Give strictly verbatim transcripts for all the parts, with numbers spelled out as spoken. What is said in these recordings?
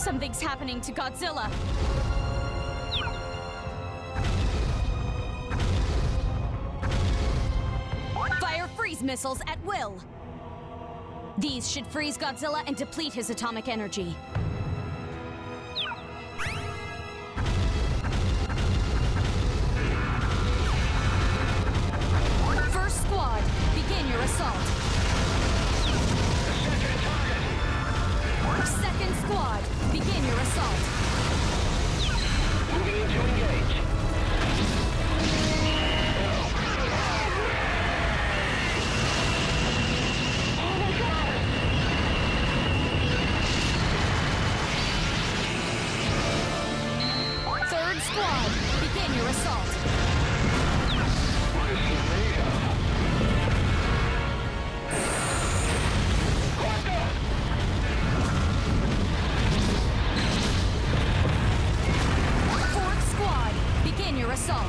Something's happening to Godzilla. Fire freeze missiles at will. These should freeze Godzilla and deplete his atomic energy. First squad, begin your assault. Second squad, begin your assault. Moving in to engage. Third squad, begin your assault. What is he made of? Fourth squad, begin your assault.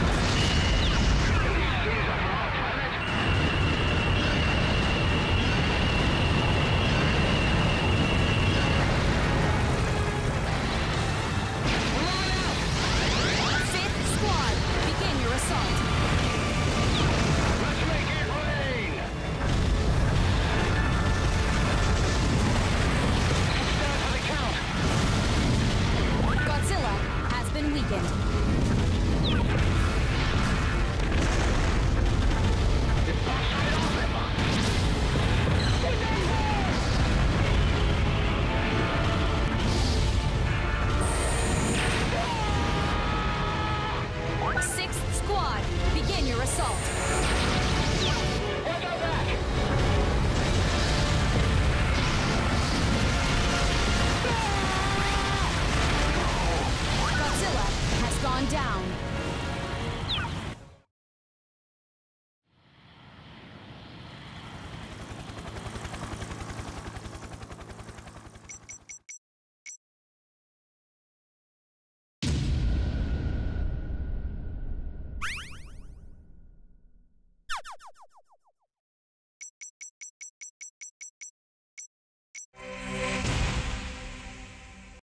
Fifth squad, begin your assault. Let's make it rain! It's down for the count. Godzilla has been weakened. Sixth squad, begin your assault. Watch our back! Godzilla has gone down.